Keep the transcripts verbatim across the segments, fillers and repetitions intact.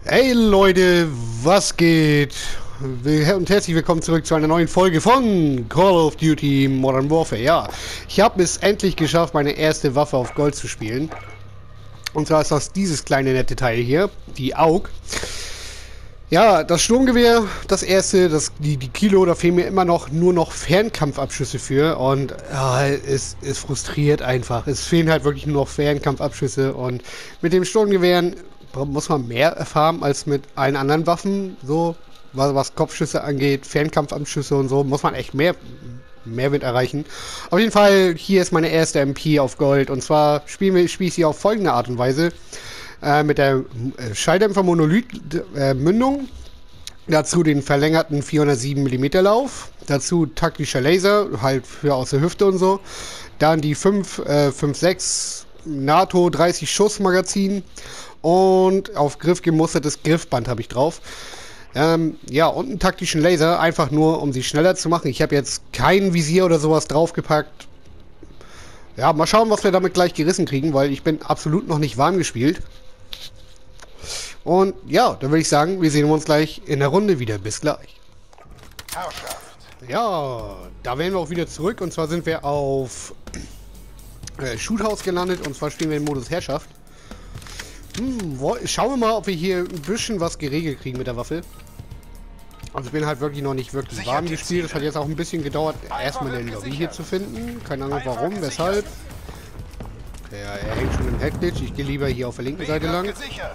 Hey Leute, was geht? Und herzlich willkommen zurück zu einer neuen Folge von Call of Duty Modern Warfare. Ja, ich habe es endlich geschafft, meine erste Waffe auf Gold zu spielen. Und zwar ist das dieses kleine nette Teil hier, die A U G. Ja, das Sturmgewehr, das erste, das, die, die Kilo, da fehlen mir immer noch nur noch Fernkampfabschüsse für. Und ja, es, es frustriert einfach. Es fehlen halt wirklich nur noch Fernkampfabschüsse. Und mit dem Sturmgewehren muss man mehr erfahren als mit allen anderen Waffen. So, was, was Kopfschüsse angeht, Fernkampfabschüsse und so, muss man echt mehr, mehr mit erreichen. Auf jeden Fall, hier ist meine erste M P auf Gold. Und zwar spielen wir, spiele ich sie auf folgende Art und Weise. Äh, mit der äh, Schalldämpfer-Monolith-Mündung. Äh, dazu den verlängerten vierhundertsieben Millimeter Lauf. Dazu taktischer Laser, halt für aus der Hüfte und so. Dann die fünf fünf sechs NATO dreißig Schuss Magazin. Und auf Griff gemustertes Griffband habe ich drauf. Ähm, ja, und einen taktischen Laser, einfach nur, um sie schneller zu machen. Ich habe jetzt kein Visier oder sowas draufgepackt. Ja, mal schauen, was wir damit gleich gerissen kriegen, weil ich bin absolut noch nicht warm gespielt. Und ja, dann würde ich sagen, wir sehen uns gleich in der Runde wieder. Bis gleich. Ja, da wären wir auch wieder zurück. Und zwar sind wir auf äh, Shoothouse gelandet. Und zwar spielen wir im Modus Herrschaft. Hm, wo, schauen wir mal, ob wir hier ein bisschen was geregelt kriegen mit der Waffe. Also ich bin halt wirklich noch nicht wirklich warm gespielt. Das hat jetzt auch ein bisschen gedauert, erstmal eine Lobby hier zu finden. Keine Ahnung warum, weshalb. Okay, ja, er hängt schon im Headglitch. Ich gehe lieber hier auf der linken Seite lang.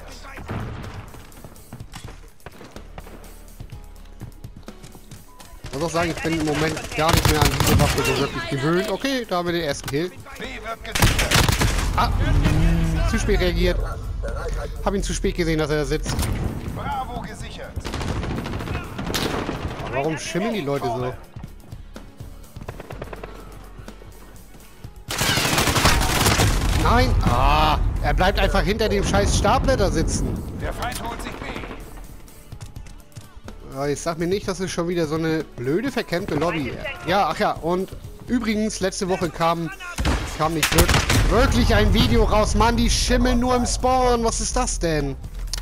Ich muss auch sagen, ich bin im Moment gar nicht mehr an diese Waffe so wirklich gewöhnt. Okay, da haben wir den ersten Kill. Ah, zu spät reagiert. Hab ihn zu spät gesehen, dass er da sitzt. Bravo gesichert. Warum schimmeln die Leute so? Nein! Ah! Er bleibt einfach hinter dem scheiß Stapler sitzen. Der Feind holt sich B. Ja, jetzt sag mir nicht, das ist schon wieder so eine blöde, verkämmte Lobby. Ja, ach ja, und übrigens, letzte Woche kam, kam nicht wirklich, wirklich ein Video raus. Mann, die schimmeln nur im Spawn. Was ist das denn?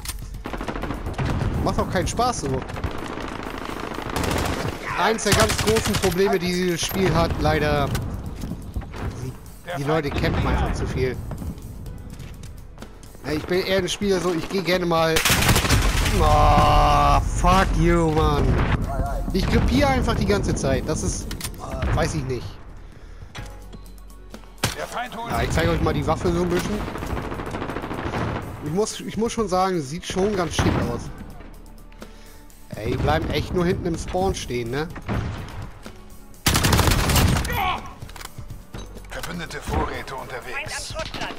Macht doch keinen Spaß so. Eins der ganz großen Probleme, die dieses Spiel hat, leider. Die, die Leute campen einfach zu viel. Ja, ich bin eher ein Spieler so, ich gehe gerne mal. Oh, fuck you, Mann. Ich krepiere einfach die ganze Zeit. Das ist. Äh, weiß ich nicht. Ja, ich zeige euch mal die Waffe so ein bisschen. Ich muss, ich muss schon sagen, sieht schon ganz schick aus. Ey, die bleiben echt nur hinten im Spawn stehen, ne? Verbündete Vorräte unterwegs.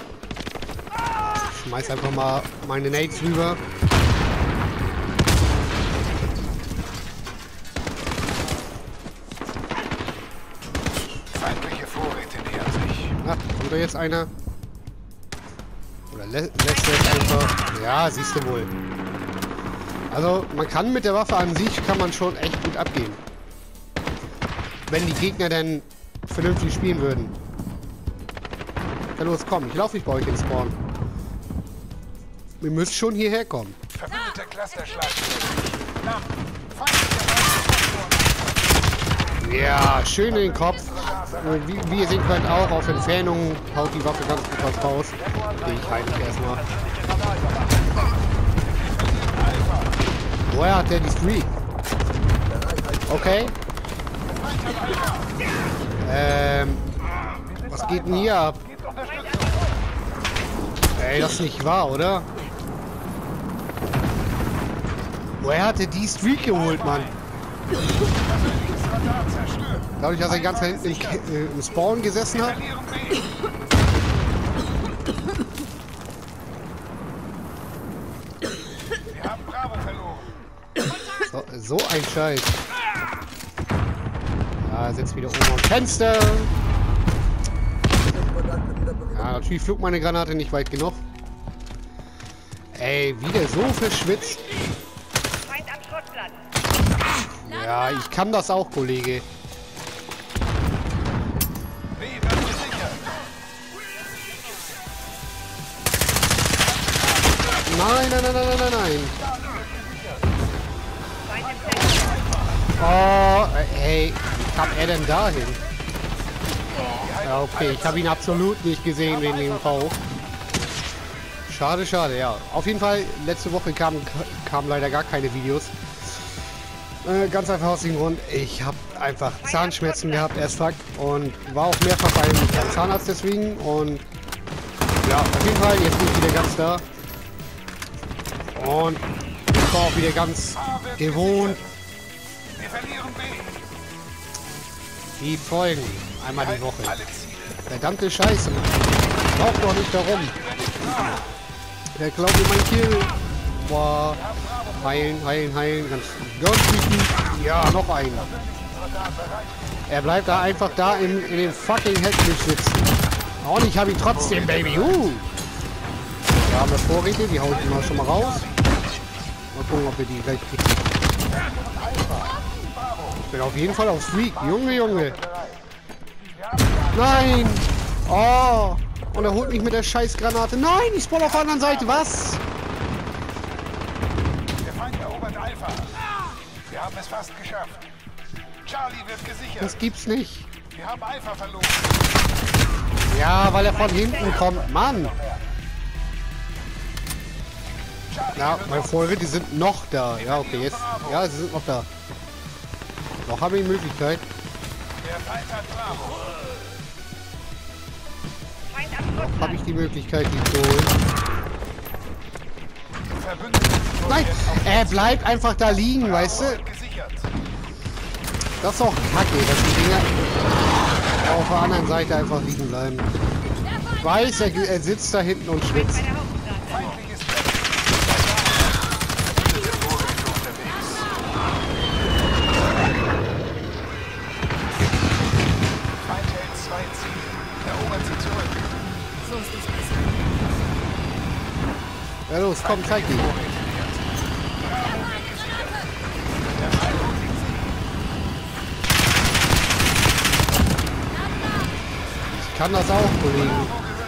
Ich schmeiß einfach mal meine Nades rüber. Feindliche Vorräte nähern sich. Na, kommt da jetzt einer? Oder lä lässt er jetzt einfach? Ja, siehst du wohl. Also, man kann mit der Waffe an sich, kann man schon echt gut abgehen. Wenn die Gegner dann vernünftig spielen würden. Ja, los, komm, ich laufe nicht bei euch ins Spawn. Ihr müsst schon hierher kommen. Verbündeter Clusterschlag. Ja, schön in den Kopf. Wie, wie ihr sehen könnt, auch auf Entfernung haut die Waffe ganz gut was raus. Gehe ich heimlich erstmal. Woher hat der die Streak? Okay. Ähm. Was geht denn hier ab? Ey, das ist nicht wahr, oder? Woher hat er die Streak geholt, Mann? Dadurch, dass er ganz hinten im, äh, im Spawn gesessen hat. Wir haben Bravo verloren. So, so ein Scheiß. Ja, er sitzt wieder oben am Fenster. Ja, natürlich flog meine Granate nicht weit genug. Ey, wieder so verschwitzt. Ja, ich kann das auch, Kollege. B wird gesichert. Nein, nein, nein, nein, nein, nein, nein. Oh, hey, wie kam er denn dahin? Ja, okay, ich habe ihn absolut nicht gesehen wegen dem Rauch. Schade, schade, ja. Auf jeden Fall, letzte Woche kamen kam leider gar keine Videos. Äh, ganz einfach aus dem Grund, ich habe einfach Zahnschmerzen gehabt, erst fuck. Und war auch mehrfach beim Zahnarzt deswegen. Und ja, auf jeden Fall, jetzt bin ich wieder ganz da. Und ich war auch wieder ganz gewohnt. Wir verlieren B. Die Folgen. Einmal die Woche. Alle Ziele. Verdammte Scheiße, Mann. Braucht doch nicht darum. Der klaut mir mein Kill. Boah. Heilen, heilen, heilen. Ganz, ganz wichtig. Ja, noch einen. Er bleibt da einfach da in, in dem fucking Hecklisch sitzen. Und ich habe ihn trotzdem, Baby. Uh. Wir haben das Vorräte, die hauen wir mal schon mal raus. Mal gucken, ob wir die gleich kriegen. Ich bin auf jeden Fall auf Freak. Junge, Junge. Nein! Oh! Und er holt mich mit der Scheißgranate. Nein, ich spawn auf der anderen Seite. Was? Der Feind erobert Alpha. Wir haben es fast geschafft. Charlie wird gesichert. Das gibt's nicht. Wir haben Alpha verloren. Ja, weil er von hinten kommt. Mann! Ja, meine Vorräte sind noch da. Ja, okay, jetzt. Ja, sie sind noch da. Noch habe ich die Möglichkeit. Der Feind hat Bravo. Noch habe ich die Möglichkeit, die zu holen. Verbündete Nein! Er bleibt einfach da liegen, weißt du? gesichert. Das ist auch kacke, dass die Dinger auf der anderen Seite einfach liegen bleiben. Ich weiß, er, er sitzt da hinten und schwitzt. Feindliches Feind hält zwei Ziele. Erobert sie zurück. So ist es besser. Ja los, komm, zeig ihn. Ich kann das auch, Kollegen.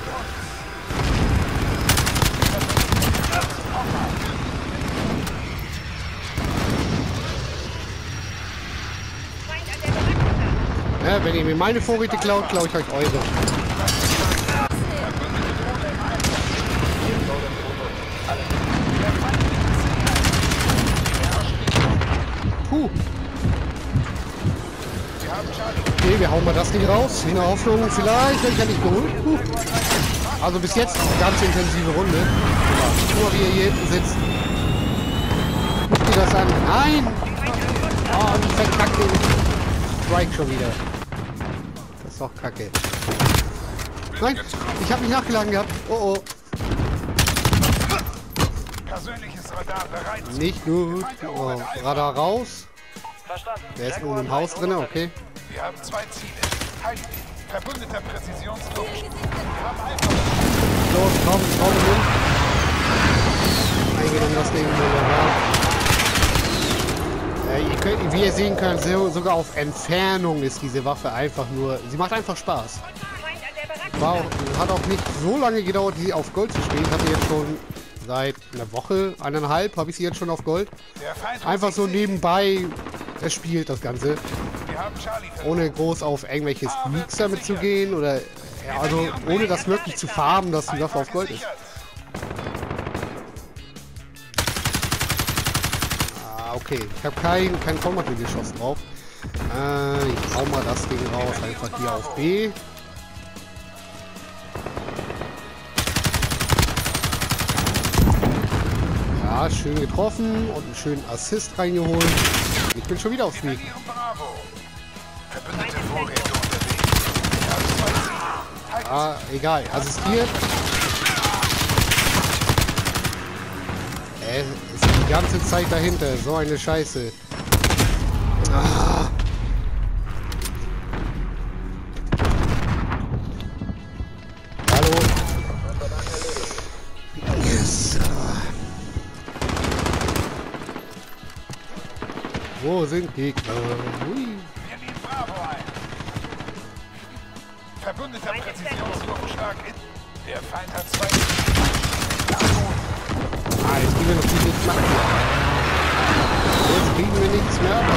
Ja, wenn ihr mir meine Vorräte klaut, klaue ich euch eure. Puh. Okay, wir hauen mal das Ding raus. In der Hoffnung, vielleicht werde ich ja nicht geholt. Puh. Also bis jetzt ganz intensive Runde. Guck mal, wie er hier hinten sitzt. Guck dir das an. Nein! Oh, und ich verkacke den Strike schon wieder. Das ist doch kacke. Nein, ich habe mich nachgeladen gehabt. Oh oh. Persönliches Radar bereit. Nicht gut. Oh, Radar raus. Verstanden. Der ist nur im Haus drin, okay. Wir haben zwei Ziele. Halt, verbündeter Präzisionsflug. Wir haben Alpha. Los, komm, komm hin. Eingenommen das Ding. Ja, ihr könnt, wie ihr sehen könnt, so, sogar auf Entfernung ist diese Waffe einfach nur... Sie macht einfach Spaß. War auch, hat auch nicht so lange gedauert, die auf Gold zu spielen. Ich hatte jetzt schon seit einer Woche, eineinhalb, habe ich sie jetzt schon auf Gold. Der Feind Einfach so nebenbei erspielt das Ganze. Wir haben Charlie verloren. Ohne groß auf irgendwelche Sneaks damit zu gehen oder... Ja, also ohne das wirklich zu farmen, dass die Waffe auf Gold ist. Ah, okay. Ich habe kein, kein Vollmaterial-Geschoss drauf. Äh, ich hau mal das Ding raus. Einfach hier auf B. Ja, schön getroffen und einen schönen Assist reingeholt. Ich bin schon wieder auf Sneak. Bravo. Verbündete Vorräte unterwegs. Wir haben zwei Ziele. Ah, egal. Assistiert. Er ist die ganze Zeit dahinter. So eine Scheiße. Ah. Hallo. Yes. Wo sind Gegner? Hui. Wir nehmen Bravo ein. Verbündeter Präzisionsflug stark in. Der Feind hat zwei Ziele. Ah, jetzt kriegen wir natürlich nichts mehr ab. Jetzt kriegen wir nichts mehr ab.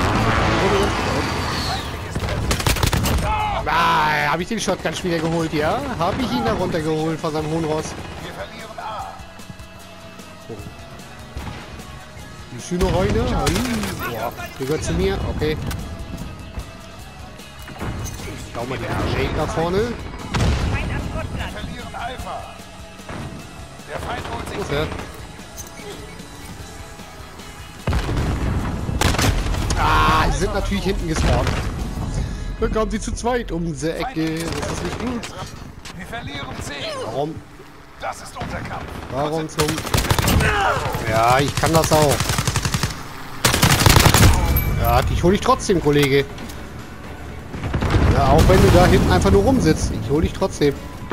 Ah, habe ich den Shotgun wieder geholt, ja? Habe ich ihn da runtergeholt von seinem hohen Ross. Wir verlieren A. Oh. Die schöne Reine. Boah, die gehört zu mir. Okay. Schau mal, der Jake da vorne. Wir verlieren Alpha. Der Feind holt sich Okay. Ah, sie sind natürlich hinten gespawnt. Dann kamen sie zu zweit um diese Ecke. Das ist nicht gut. Wir verlieren C. Warum? Das ist unser Kampf. Warum zum... Ja, ich kann das auch. Ja, dich hole ich trotzdem, Kollege. Ja, auch wenn du da hinten einfach nur rumsitzt. Ich hole dich trotzdem.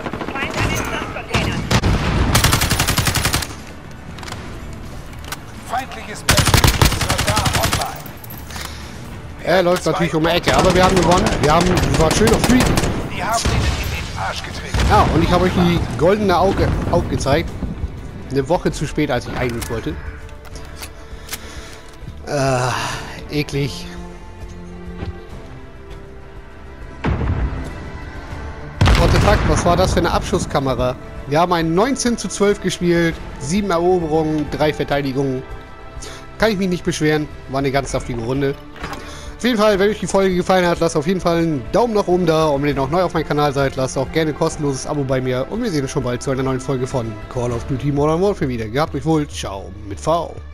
Feindliches Bett. Soldat online. Er läuft natürlich um die Ecke, aber wir haben gewonnen. Wir haben, wir waren schön auf Street. Die haben den in den Arsch getreten. Ja, und ich habe euch die goldene Auge aufgezeigt. Eine Woche zu spät, als ich eigentlich wollte. Äh, eklig. Artefakt, was war das für eine Abschusskamera? Wir haben ein neunzehn zu zwölf gespielt, sieben Eroberungen, drei Verteidigungen. Kann ich mich nicht beschweren, war eine ganz saftige Runde. Auf jeden Fall, wenn euch die Folge gefallen hat, lasst auf jeden Fall einen Daumen nach oben da. Und wenn ihr noch neu auf meinem Kanal seid, lasst auch gerne ein kostenloses Abo bei mir. Und wir sehen uns schon bald zu einer neuen Folge von Call of Duty Modern Warfare wieder. Gehabt euch wohl, ciao mit V.